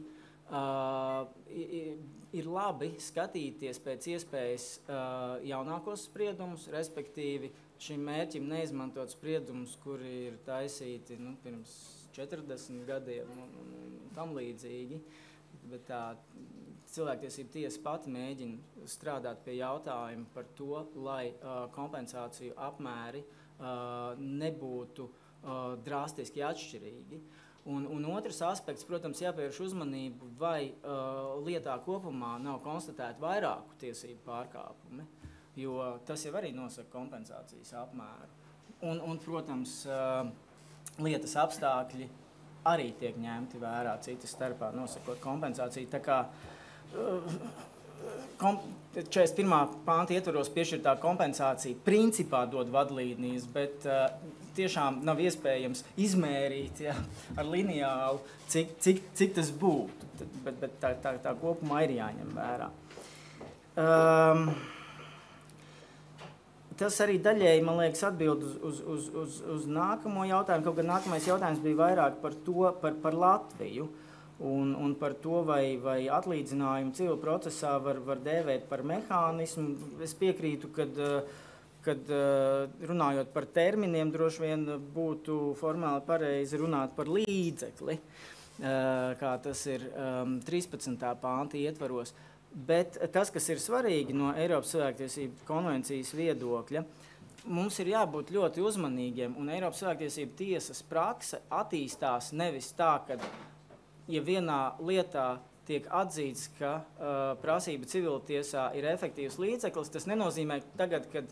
uh, ir labi skatīties pēc iespējas uh, jaunākos spriedumus, respektīvi šim mērķim neizmantot spriedumus, kuri ir taisīti nu, pirms četrdesmit gadiem un, un, un tam līdzīgi, bet tā cilvēktiesība tiesa pati mēģina strādāt pie jautājuma par to, lai uh, kompensāciju apmēri uh, nebūtu uh, drastiski atšķirīgi. Un, un otrs aspekts, protams, jāpievērš uzmanību, vai uh, lietā kopumā nav konstatēti vairāku tiesību pārkāpumi, jo tas jau arī nosaka kompensācijas apmēru. Un, un protams, uh, lietas apstākļi arī tiek ņemti vērā, citas starpā nosakot kompensāciju. Tā kā uh, kom, četrdesmit pirmā panta ietvaros piešķirtā kompensācija principā dod vadlīnijas, bet uh, tiešām nav iespējams izmērīt ja, ar lineālu, cik, cik, cik tas būtu, bet, bet tā, tā, tā kopumā ir jāņem vērā. Um, tas arī daļēji, man liekas, atbild uz, uz, uz, uz, uz nākamo jautājumu, kaut gan nākamais jautājums bija vairāk par to, par, par Latviju un, un par to, vai, vai atlīdzinājumu civil procesā var, var dēvēt par mehānismu. Es piekrītu, kad uh, kad runājot par terminiem, droši vien būtu formāli pareizi runāt par līdzekli, kā tas ir trīspadsmitā panta ietvaros. Bet tas, kas ir svarīgi no Eiropas cilvēktiesību konvencijas viedokļa, mums ir jābūt ļoti uzmanīgiem, un Eiropas cilvēktiesību tiesas prakse attīstās nevis tā, ka, ja vienā lietā tiek atzīts, ka uh, prasība civiltiesā ir efektīvs līdzeklis, tas nenozīmē tagad, kad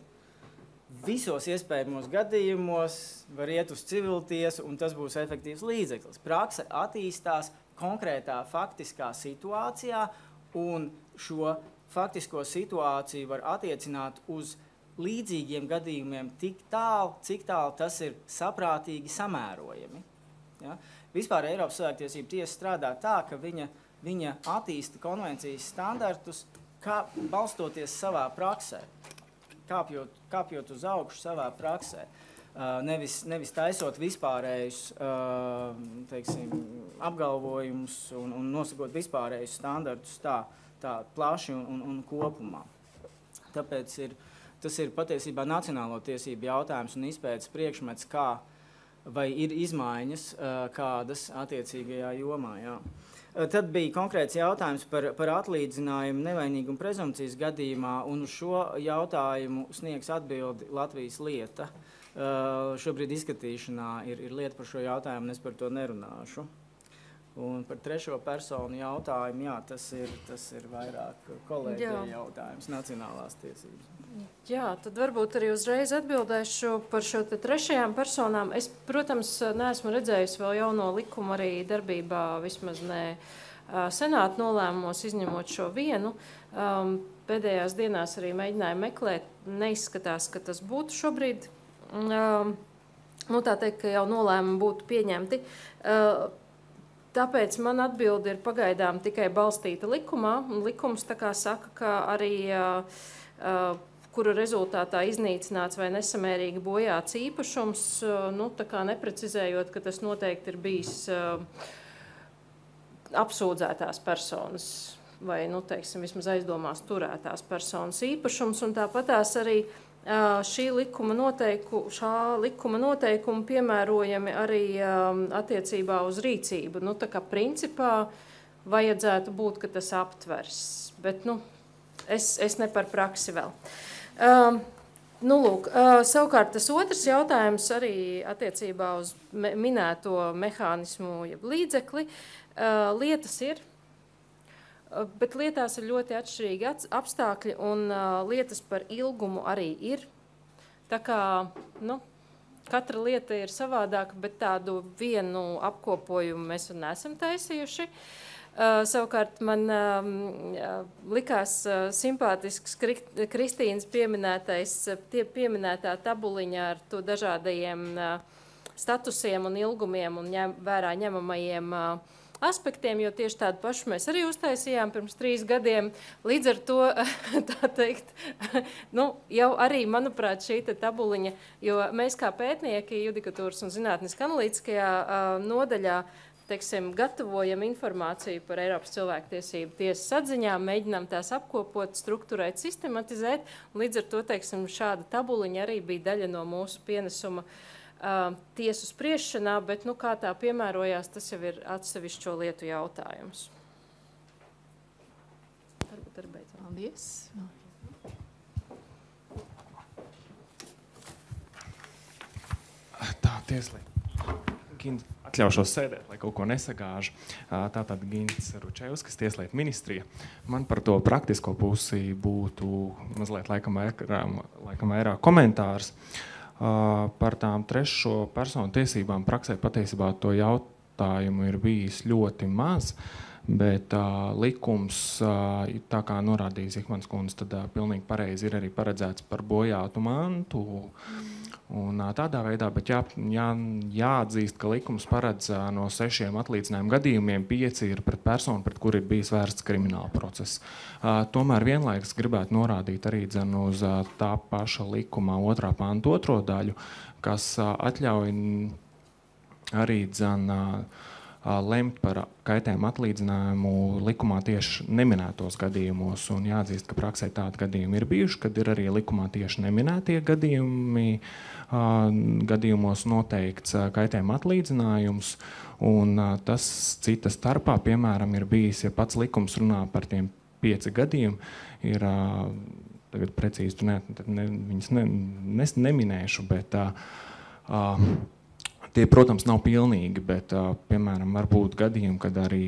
visos iespējamos gadījumos var iet uz civiltiesu, un tas būs efektīvs līdzeklis. Prakse attīstās konkrētā faktiskā situācijā, un šo faktisko situāciju var attiecināt uz līdzīgiem gadījumiem tik tālu, cik tālu tas ir saprātīgi samērojami. Ja? Vispār Eiropas cilvēktiesību tiesa strādā tā, ka viņa, viņa attīsta konvencijas standartus, kā balstoties savā praksē. Kāpjot, kāpjot uz augšu savā praksē, uh, nevis, nevis taisot vispārējus uh, teiksim, apgalvojumus un, un nosakot vispārējus standartus tā, tā plaši un, un, un kopumā. Tāpēc ir, tas ir patiesībā nacionālo tiesību jautājums un izpētes priekšmets, kā vai ir izmaiņas uh, kādas attiecīgajā jomā. Jā. Tad bija konkrēts jautājums par, par atlīdzinājumu nevainīgumu prezumpcijas gadījumā, un uz šo jautājumu sniegs atbildi Latvijas lieta. Uh, šobrīd izskatīšanā ir, ir lieta par šo jautājumu, un es par to nerunāšu. Un par trešo personu jautājumu, jā, tas ir, tas ir vairāk kolēģija jautājums, nacionālās tiesības. Jā, tad varbūt arī uzreiz atbildēšu par šo te trešajām personām. Es, protams, neesmu redzējusi vēl jauno likumu arī darbībā, vismaz ne senāta nolēmumos, izņemot šo vienu. Um, pēdējās dienās arī mēģināju meklēt, neizskatās, ka tas būtu šobrīd, um, nu tā teikt, ka jau nolēmumi būtu pieņemti. Uh, tāpēc man atbilde ir pagaidām tikai balstīta likumā, un likums tā kā saka, ka arī uh, uh, kuru rezultātā iznīcināts vai nesamērīgi bojāts īpašums, nu, tā kā neprecizējot, ka tas noteikti ir bijis uh, apsūdzētās personas vai, nu, teiksim, vismaz aizdomās turētās personas īpašums, un tāpatās arī uh, šī likuma noteiku, šā likuma noteikumi piemērojami arī um, attiecībā uz rīcību. Nu, tā kā principā vajadzētu būt, ka tas aptvers, bet, nu, es, es ne par praksi vēl. Um, nu, lūk, uh, savukārt tas otrs jautājums arī attiecībā uz me minēto mehānismu, jeb līdzekli. Uh, lietas ir, uh, bet lietās ir ļoti atšķirīgi apstākļi, un uh, lietas par ilgumu arī ir. Tā kā, nu, katra lieta ir savādāka, bet tādu vienu apkopojumu mēs neesam taisījuši. Uh, savukārt man um, likās uh, simpātisks Kristīnas pieminētais, tie pieminētā tabuliņa ar to dažādajiem uh, statusiem un ilgumiem un ņem, vērā ņemamajiem uh, aspektiem, jo tieši tādu pašu mēs arī uztaisījām pirms trīs gadiem. Līdz ar to, tā teikt, nu, jau arī, manuprāt, šī te tabuliņa, jo mēs kā pētnieki judikatūras un zinātniskā analītiskajā uh, nodaļā teiksim, gatavojam informāciju par Eiropas cilvēktiesību tiesas atziņām, mēģinām tās apkopot, strukturēt, sistematizēt. Līdz ar to, teiksim, šāda tabuliņa arī bija daļa no mūsu pienesuma uh, tiesu spriešanā, bet, nu, kā tā piemērojās, tas jau ir atsevišķo lietu jautājums. Varbūt arī beidzam. Paldies. Tā, tieslība. Ginta, atļaušos sēdēt, lai kaut ko nesagāžu. Tātad Gintas Ručevskas tieslietu ministrija. Man par to praktisko pusi būtu mazliet laikam vairāk, laikam vairāk komentārs. Par tām trešo personu tiesībām praksē patiesībā to jautājumu ir bijis ļoti maz, bet uh, likums, uh, tā kā norādīja Zikmans kundze, tad uh, pilnīgi pareizi ir arī paredzēts par bojātu mantu. Un tādā veidā, bet jā, jā, jāatzīst, ka likums paredz no sešiem atlīdzinājumu gadījumiem pieci ir pret personu, pret kuru ir bijis vērsts krimināla process. Uh, tomēr vienlaikus gribētu norādīt arī dzen uz uh, tā paša likuma otrā panta otro daļu, kas uh, atļauj arī dzen uh, lemt par kaitējumu atlīdzinājumu likumā tieši neminētos gadījumos. Un jāatzīst, ka praksē tādi gadījumi ir bijuši, kad ir arī likumā tieši neminētie gadījumi, gadījumos noteikts kaitējuma atlīdzinājums. Un tas cita starpā, piemēram, ir bijis, ja pats likums runā par tiem pieci gadiem, ir, tagad precīzi tu ne, ne, viņas ne, ne, neminēšu, bet uh, tie, protams, nav pilnīgi, bet, uh, piemēram, var būt gadījumi, kad arī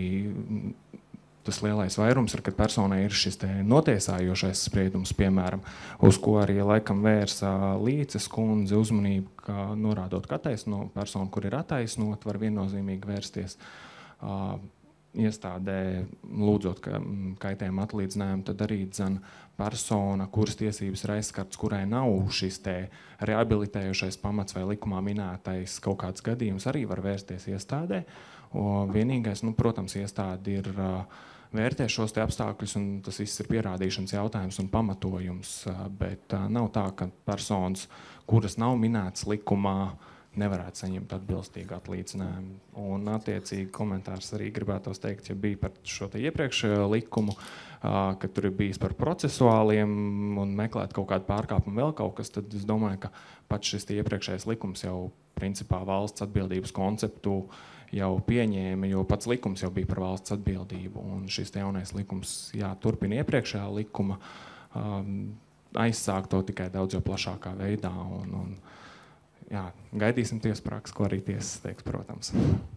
tas lielais vairums ir, kad personai ir šis te notiesājošais spriedums, piemēram, uz ko arī laikam vērsa Līces kundze uzmanību, ka norādot, ka attaisno personu, kur ir attaisnot, var viennozīmīgi vērsties uh, iestādē, lūdzot ka, kaitējuma atlīdzinājumu, tad arī dzen persona, kuras tiesības ir aizskarts, kurai nav šis te rehabilitējošais pamats vai likumā minētais kaut kāds gadījums, arī var vērsties iestādē. O vienīgais, nu, protams, iestāde ir uh, vērtē šos te apstākļus, un tas viss ir pierādīšanas jautājums un pamatojums, uh, bet uh, nav tā, ka personas, kuras nav minētas likumā, nevarētu saņemt atbilstīgu atlīdzinājumu. Un attiecīgi komentārs arī gribētos teikt, ja bija par šo te iepriekšējo likumu, uh, ka tur ir bijis par procesuāliem un meklēt kaut kādu pārkāpumu vēl kaut kas, tad es domāju, ka pats šis te iepriekšējais likums jau principā valsts atbildības konceptu jau pieņēma, jo pats likums jau bija par valsts atbildību. Un šis te jaunais likums, jā, turpina iepriekšējā likuma, um, aizsāk to tikai daudz jau plašākā veidā. Un, un, jā, gaidīsim tiesprāks, ko arī tiesas teiks, protams.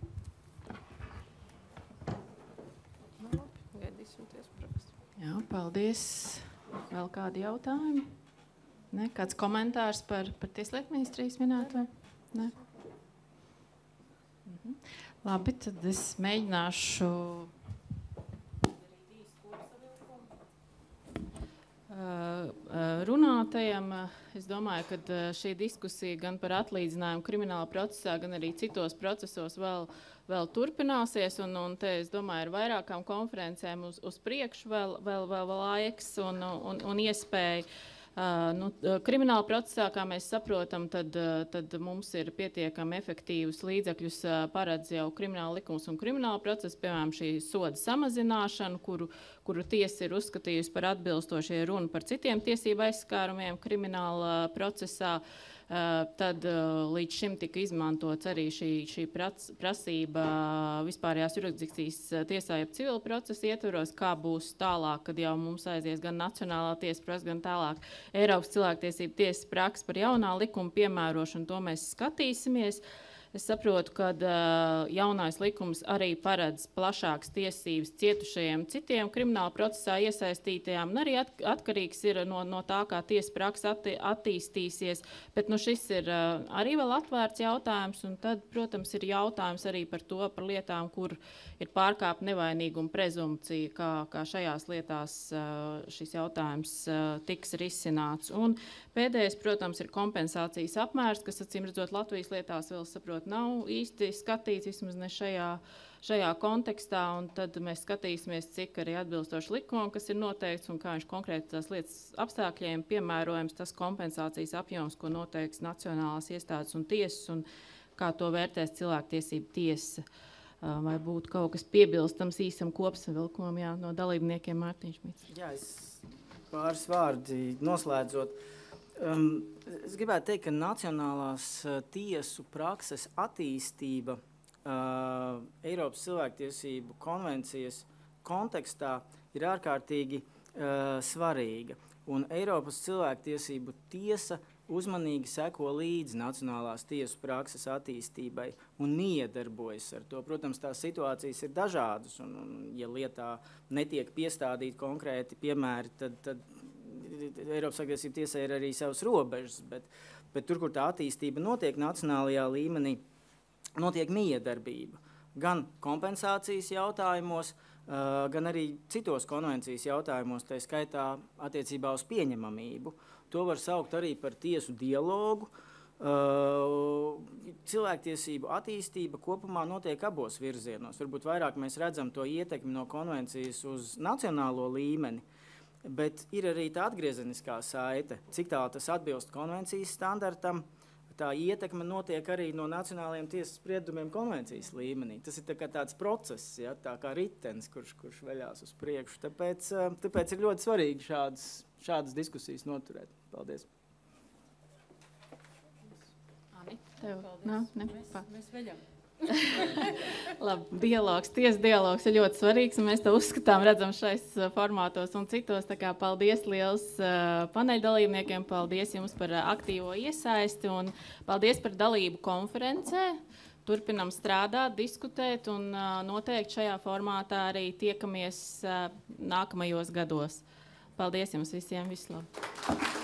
Gaidīsim tiesprāks. Jā, paldies. Vēl kādi jautājumi? Ne? Kāds komentārs par, par Tieslietu ministrijas minēto? Ne? Mhm. Labi, tad es mēģināšu runātajam. Es domāju, ka šī diskusija gan par atlīdzinājumu krimināla procesā, gan arī citos procesos vēl, vēl turpināsies. Un, un te, es domāju, ar vairākām konferencēm uz, uz priekšu vēl, vēl, vēl, vēl laiks un, un, un iespēja. Uh, nu, krimināla procesā, kā mēs saprotam, tad, tad mums ir pietiekami efektīvus līdzekļus uh, paredz jau krimināla likums un krimināla procesa, piemēram, šī soda samazināšana, kuru, kuru tiesa ir uzskatījusi par atbilstošie runu par citiem tiesību aizskārumiem krimināla procesā. Uh, tad uh, līdz šim tika izmantots arī šī, šī prac, prasība vispārējās jurisdikcijas tiesā, jeb civila procesa ietvaros, kā būs tālāk, kad jau mums aizies gan Nacionālā tiesa prasa, gan tālāk Eiropas cilvēktiesību tiesas praksa par jaunā likuma piemērošanu. To mēs skatīsimies. Es saprotu, ka uh, jaunais likums arī paredz plašākas tiesības cietušajiem citiem krimināla procesā iesaistītajām, un arī at, atkarīgs ir no, no tā, kā tiesa praksa atti, attīstīsies, bet nu, šis ir uh, arī vēl atvērts jautājums, un tad, protams, ir jautājums arī par to, par lietām, kur ir pārkāpta nevainīguma prezumpcija, kā, kā šajās lietās uh, šis jautājums uh, tiks risināts. Un pēdējais, protams, ir kompensācijas apmērs, kas, acīm redzot, Latvijas lietās vēl saprot, nav īsti skatīts, vismaz ne šajā, šajā kontekstā, un tad mēs skatīsimies, cik arī atbilstoši likumam, kas ir noteikts, un kā viņš konkrēti tās lietas apstākļiem piemērojams, tas kompensācijas apjoms, ko noteiks nacionālās iestādes un tiesas, un kā to vērtēs cilvēktiesību tiesa. vai būtu kaut kas piebilstams īsam kopsavilkumam, jā, no dalībniekiem Mārtiņš Mits. Jā, es pāris vārdi noslēdzot. Um, es gribētu teikt, ka nacionālās uh, tiesu prakses attīstība uh, Eiropas cilvēktiesību konvencijas kontekstā ir ārkārtīgi uh, svarīga. Un Eiropas cilvēktiesību tiesa uzmanīgi seko līdzi nacionālās tiesu prakses attīstībai un miedarbojas ar to. Protams, tās situācijas ir dažādas, un, un ja lietā netiek piestādīti konkrēti piemēri, tad, tad Eiropas cilvēktiesību tiesai ir arī savas robežas, bet, bet tur, kur tā attīstība notiek nacionālajā līmenī, notiek miedarbība. Gan kompensācijas jautājumos, uh, gan arī citos konvencijas jautājumos, tā skaitā attiecībā uz pieņemamību. To var saukt arī par tiesu dialogu. Uh, cilvēktiesību attīstība kopumā notiek abos virzienos. Varbūt vairāk mēs redzam to ietekmi no konvencijas uz nacionālo līmeni, bet ir arī tā atgriezeniskā saite, cik tālu tas atbilst konvencijas standartam. Tā ietekme notiek arī no nacionālajiem tiesas spriedumiem konvencijas līmenī. Tas ir tā kā tāds process, ja, tā kā ritens, kurš, kurš veļās uz priekšu. Tāpēc, tāpēc ir ļoti svarīgi šādas, šādas diskusijas noturēt. Paldies. Ani, tev? Paldies. Nā, ne? Mēs, mēs veļam. Labi, dialogs, tiesa dialogs ir ļoti svarīgs, un mēs to uzskatām, redzam šais formātos un citos. Tā kā paldies liels uh, paneļdalībniekiem, paldies jums par uh, aktīvo iesaisti un paldies par dalību konferencē. Turpinam strādāt, diskutēt un uh, noteikti šajā formātā arī tiekamies uh, nākamajos gados. Paldies jums visiem, visu labu!